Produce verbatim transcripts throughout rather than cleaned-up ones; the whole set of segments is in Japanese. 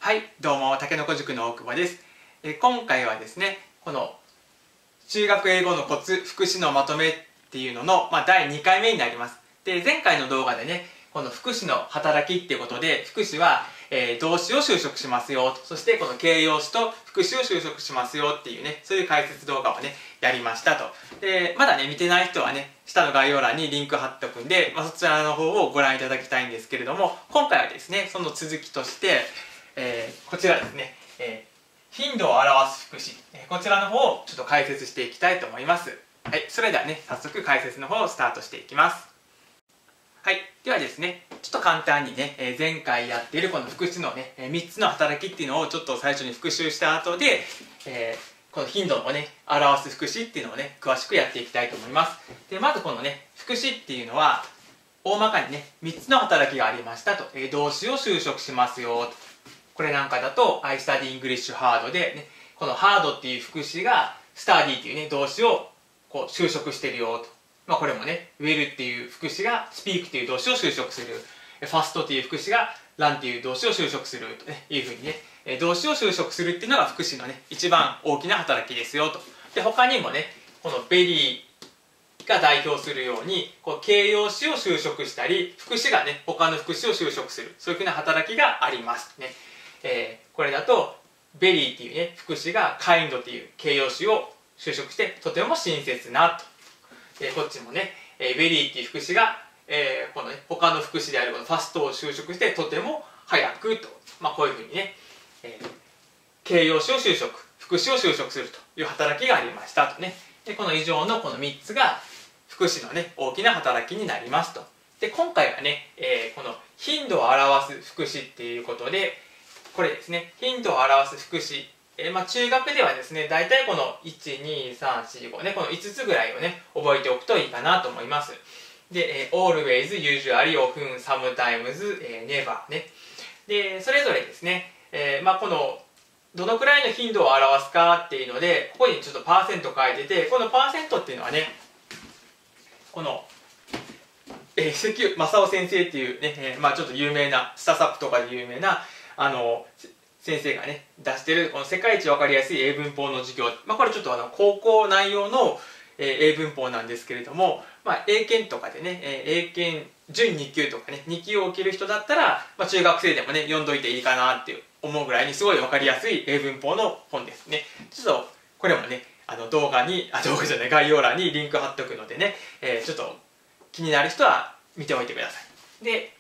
はい、どうも、たけのこ塾の大久保です。え今回はですね、この中学英語のコツ副詞のまとめっていうのの、まあ、だいにかいめになります。で、前回の動画でね、この副詞の働きっていうことで、副詞は、えー、動詞を修飾しますよ、そしてこの形容詞と副詞を修飾しますよっていうね、そういう解説動画をね、やりましたと。で、まだね、見てない人はね、下の概要欄にリンク貼っておくんで、まあ、そちらの方をご覧いただきたいんですけれども、今回はですね、その続きとして、えー、こちらですね、えー、頻度を表す副詞、えー、こちらの方をちょっと解説していきたいと思います。はい、それではね、早速解説の方をスタートしていきます。はい、ではですね、ちょっと簡単にね、えー、前回やっているこの副詞のね、みっつの働きっていうのをちょっと最初に復習した後で、えー、この頻度をね、表す副詞っていうのをね、詳しくやっていきたいと思います。で、まずこのね、副詞っていうのは、大まかにね、みっつの働きがありましたと。えー、動詞を修飾しますよと。これなんかだと I study English hard で、ね、この hard っていう副詞が study っていうね動詞をこう修飾してるよと。まあこれもね will っていう副詞が speak っていう動詞を修飾する。fast っていう副詞が run っていう動詞を修飾すると、ね、いうふうにね動詞を修飾するっていうのが副詞のね一番大きな働きですよと。で他にもねこの veryが代表するようにこう形容詞を修飾したり副詞がね他の副詞を修飾するそういうふうな働きがありますね。えー、これだとベリーっていうね副詞がカインドっていう形容詞を修飾してとても親切なと、えー、こっちもね、えー、ベリーっていう副詞が、えー、このね他の副詞であるこのファストを修飾してとても早くと、まあ、こういうふうにね、えー、形容詞を修飾副詞を修飾するという働きがありましたとね。でこの以上のこのみっつが副詞のね大きな働きになりますと。で今回はね、えー、この頻度を表す副詞っていうことでこれですね、頻度を表す副詞、えーまあ、中学ではですね、大体このいち、に、さん、よん、ごね、このいつつぐらいをね、覚えておくといいかなと思います。で、えー、always、usually、often、sometimes、えー、never ね。で、それぞれですね、えーまあ、この、どのくらいの頻度を表すかっていうので、ここにちょっとパーセント書いてて、このパーセントっていうのはね、この、えー、関正夫先生っていうね、えーまあ、ちょっと有名な、スタサップとかで有名な、あの先生がね出してるこの世界一わかりやすい英文法の授業、まあ、これちょっとあの高校内容の、えー、英文法なんですけれども、まあ、英検とかでね、えー、英検準に級とかねに級を受ける人だったら、まあ、中学生でもね読んどいていいかなって思うぐらいにすごいわかりやすい英文法の本ですね。ちょっとこれもねあの動画にあ動画じゃない概要欄にリンク貼っておくのでね、えー、ちょっと気になる人は見ておいてください。で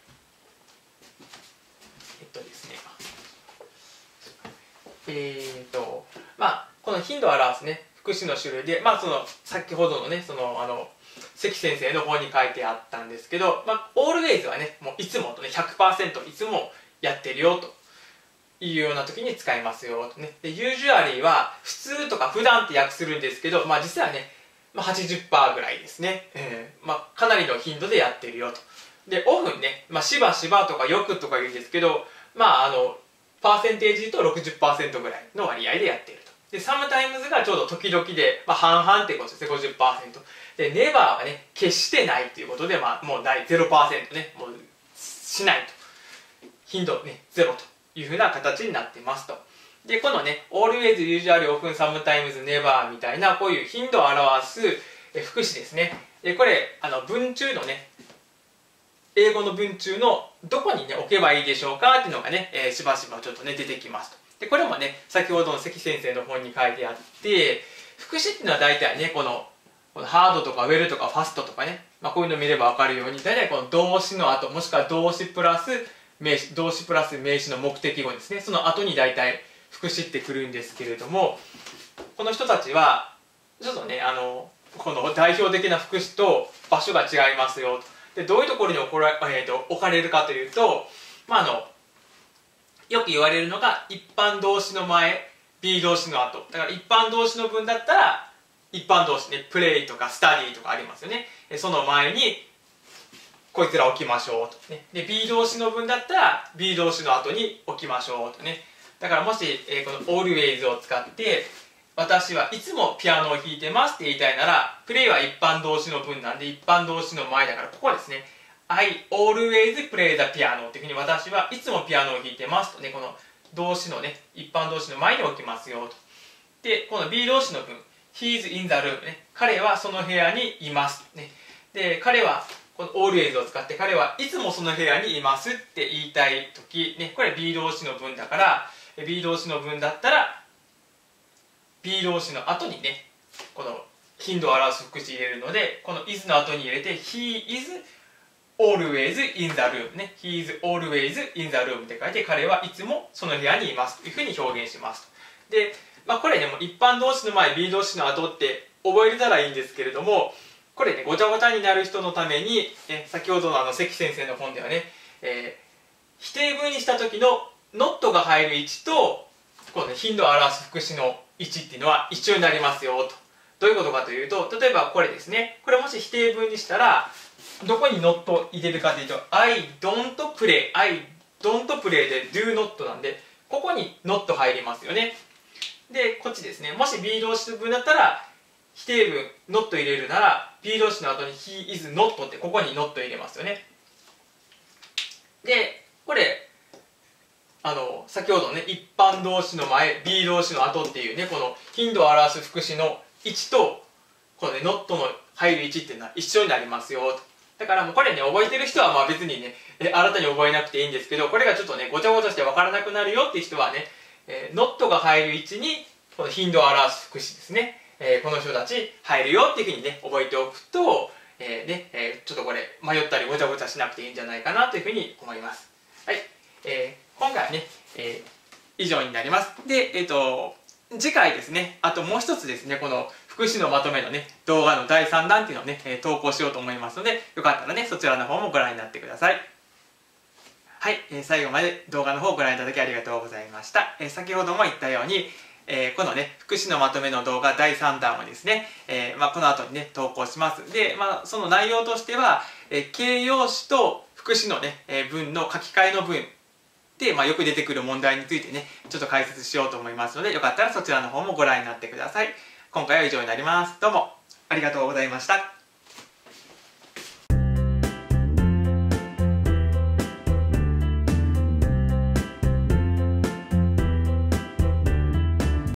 えっとですねえーとまあ、この頻度を表すね副詞の種類で、まあ、その先ほどのねそのあの関先生の方に書いてあったんですけど、まあ、always はねもういつもとね ひゃくパーセント いつもやってるよというような時に使いますよとね。で usually は普通とか普段って訳するんですけど、まあ、実はね、まあ、はちじゅっパーセント ぐらいですね、えーまあ、かなりの頻度でやってるよと。で often ね、まあ、しばしばとかよくとか言うんですけど、まああのパーセンテージと ろくじゅっパーセント ぐらいの割合でやっていると。で、sometimes がちょうど時々で、まあ、半々っていうことですね、ごじゅっパーセント。で、never はね、決してないっていうことで、まあ、もうない ゼロパーセント ね、もうしないと。頻度ね、ゼロというふうな形になっていますと。で、このね、always, usually, often, sometimes, never みたいな、こういう頻度を表す副詞ですね。で、これ、あの、文中のね、英語の文中のどこにね置けばいいでしょうかっていうのがね、えー、しばしばちょっとね出てきますと。でこれもね先ほどの関先生の本に書いてあって副詞っていうのは大体ねこのこのハードとかウェルとかファストとかね、まあ、こういうのを見れば分かるように大体この動詞の後もしくは動詞プラス名詞動詞プラス名詞の目的語ですねその後に大体副詞ってくるんですけれどもこの人たちはちょっとねあのこの代表的な副詞と場所が違いますよと。でどういうところに置かれ、えー、と置かれるかというと、まあ、あのよく言われるのが一般動詞の前 B 動詞の後だから一般動詞の文だったら一般動詞ねプレイとかスタディとかありますよね。その前にこいつら置きましょうと、ね、で B 動詞の文だったら B 動詞の後に置きましょうとね。だからもし、えー、この always を使って私はいつもピアノを弾いてますって言いたいならプレイは一般動詞の文なんで一般動詞の前だからここはですね I always play the piano っていうふうに私はいつもピアノを弾いてますとねこの動詞のね、一般動詞の前に置きますよと。で、この be 動詞の文、he is in the room ね、彼はその部屋にいます。ね、で、彼は、この always を使って彼はいつもその部屋にいますって言いたいとき、ね、これ be 動詞の文だから、be 動詞の文だったら、be 動詞の後にね、この頻度を表す副詞入れるので、この is の後に入れて、he is always in the room ね、he is always in the room って書いて、彼はいつもその部屋にいますというふうに表現しますと。で、まあ、これね、もう一般動詞の前、be 動詞の後って覚えれたらいいんですけれども、これね、ごちゃごちゃになる人のために、え先ほどのあの関先生の本ではね、えー、否定文にした時の not が入る位置と、この、ね、頻度を表す副詞の位置っていうのは一緒になりますよと。どういうことかというと、例えばこれですね、これもし否定文にしたら、どこに not 入れるかというと、I don't play、I don't play で do not なんで、ここに not 入りますよね。で、こっちですね、もし be 動詞文だったら、否定文 not 入れるなら be 動詞の後に he is not ってここに not 入れますよね。で、これあの先ほどね、一般動詞の前 be 動詞の後っていうね、この頻度を表す副詞の位置とこのね not の入る位置っていうのは一緒になりますよと。だからもうこれね、覚えてる人はまあ別にね、え新たに覚えなくていいんですけど、これがちょっとねごちゃごちゃして分からなくなるよっていう人はね、えー、not が入る位置にこの頻度を表す副詞ですね、えー、この人たち入るよっていうふうにね覚えておくと、えーねえー、ちょっとこれ迷ったりごちゃごちゃしなくていいんじゃないかなというふうに思います。はい、えー、今回はね、えー、以上になります。で、えーと次回ですね、あともう一つですね、この副詞のまとめのね動画のだいさんだんっていうのをね、えー、投稿しようと思いますので、よかったらねそちらの方もご覧になってください。はい、えー、最後まで動画の方をご覧いただきありがとうございました。えー、先ほども言ったように、えー、このね副詞のまとめの動画だいさんだんをですね、えーまあ、この後にね投稿します。で、まあ、その内容としては、えー、形容詞と副詞のね、えー、文の書き換えの文で、まあ、よく出てくる問題についてねちょっと解説しようと思いますので、よかったらそちらの方もご覧になってください。今回は以上になります。どうもありがとうございました。